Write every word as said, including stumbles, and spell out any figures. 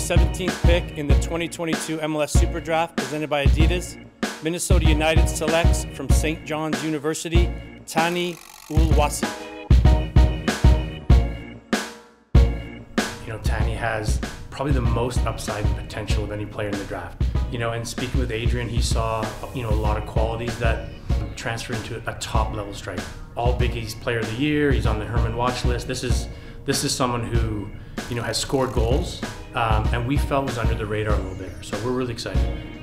seventeenth pick in the twenty twenty-two M L S Superdraft presented by Adidas, Minnesota United selects from Saint John's University, Tani Oluwaseyi. You know, Tani has probably the most upside potential of any player in the draft. You know, and speaking with Adrian, he saw, you know, a lot of qualities that transfer into a top level striker. All Big East Player of the Year, he's on the Herman watch list. This is, this is someone who, you know, has scored goals, um, and we felt was under the radar a little bit. So we're really excited.